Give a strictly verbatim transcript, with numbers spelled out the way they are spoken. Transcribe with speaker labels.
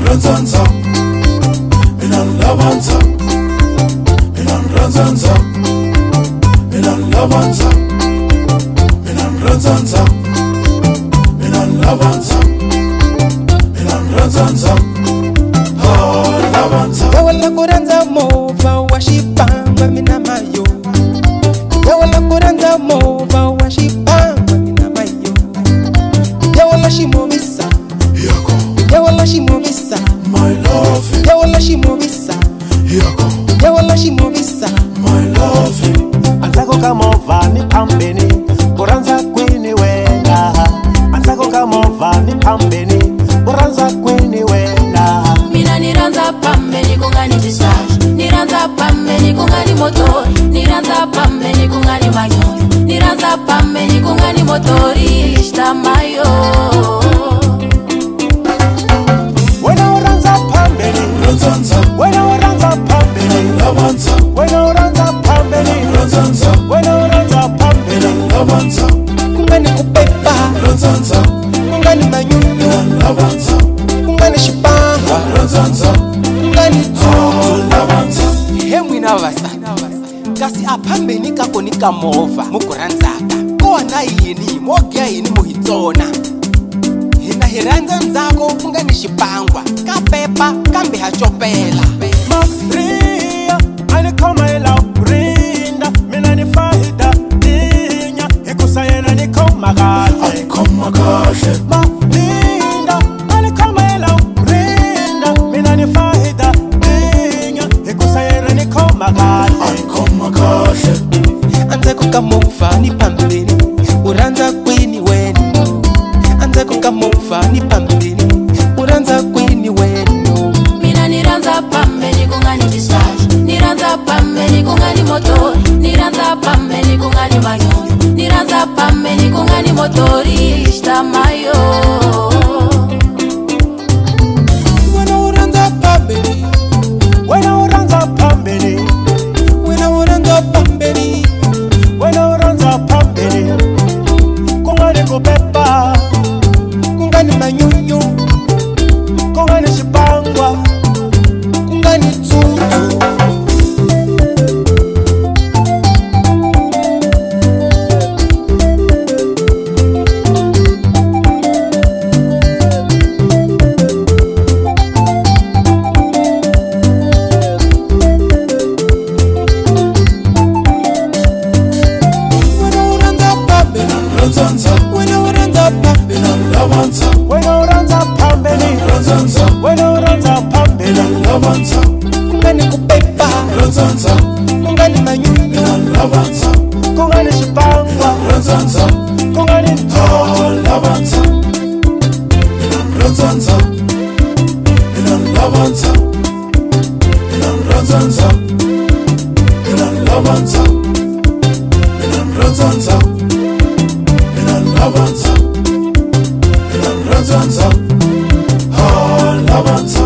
Speaker 1: ranzanza, mina lavanza, mina ranzanza, mina lavanza, mina ranzanza, mina lavanza, mina ranzanza, oh lavanza.
Speaker 2: Yawala kuranza mova washipanga mina mayo. Yawala kuranza mova washipanga mina mayo. Yawala shimovisa,
Speaker 1: Yako,
Speaker 2: yawala shimovisa,
Speaker 1: my love,
Speaker 2: yawala shimovisa,
Speaker 1: Yako,
Speaker 2: yawala shimovisa.
Speaker 1: my love.
Speaker 3: Anzako kamova ni pambeni, kuranza kwini wena. Anzako kamova ni pambeni, kuranza kwini wena.
Speaker 4: Mina niranza pambeni kungani disash, niranza pambeni kungani motori, niranza pambeni kungani manyo, niranza pambeni kungani motori, ishta mayo.
Speaker 3: Wena uranza pambeni,
Speaker 1: Ranzanza,
Speaker 3: wena uranza pambeni,
Speaker 1: lavanza,
Speaker 3: wena uranza pambeni,
Speaker 1: ranzanza,
Speaker 3: wena uranza pambeni.
Speaker 1: lavanza,
Speaker 2: Kungani kupepa,
Speaker 1: ranzanza,
Speaker 2: kungani manyunyu,
Speaker 1: lavanza,
Speaker 2: kungani shipanga,
Speaker 1: ranzanza,
Speaker 2: kungani tu.
Speaker 1: oh lavanza.
Speaker 2: Hemwi na vasana kasi apambeni kako ni kamova mukuranzaka kona yini mogya yini muhitsona hina hiranza nzako kungani xipangwa kapepa kambe hacopela
Speaker 3: Maria, ani koma ela urinda, mina ni fahida dinya, ikusayena ni koma gale.
Speaker 1: Koma kahle,
Speaker 3: Marinda, ani koma ela urinda, mina ni fahida dinya, ikusayena ni koma gale.
Speaker 1: koma kahle,
Speaker 2: anzako kamova ni pambeni uranza kwini wenu anzako kamova ni pambeni uranza kwini wenu
Speaker 4: Mina niranza pambeni kungani disash, niranza pambeni kungani motori, niranza pambeni kungani manyo, niranza pambeni kungani motori, ishta mayo.
Speaker 2: wena uranza pambeni
Speaker 3: Wena uranza pambeni,
Speaker 2: wena uranza pambeni
Speaker 3: wena uranza pambeni, kungani kupepa,
Speaker 2: kungani manyunyu
Speaker 3: kungani shipangwa.
Speaker 2: kungani tutu
Speaker 1: ranzanza,
Speaker 2: wena uranza pambeni
Speaker 1: lavanza,
Speaker 3: Wena uranza pambeni,
Speaker 1: ranzanza,
Speaker 3: wena uranza pambeni.
Speaker 1: lavanza,
Speaker 2: kungani kupepa
Speaker 1: ranzanza,
Speaker 2: kungani manyunyu
Speaker 1: lavanza,
Speaker 3: Kungani shipangwa,
Speaker 1: ranzanza,
Speaker 3: kungani
Speaker 1: oh lavanza, ranzanza, lavanza, ranzanza, lavanza, ranzanza, lavanza, ranzanza, oh lavanza.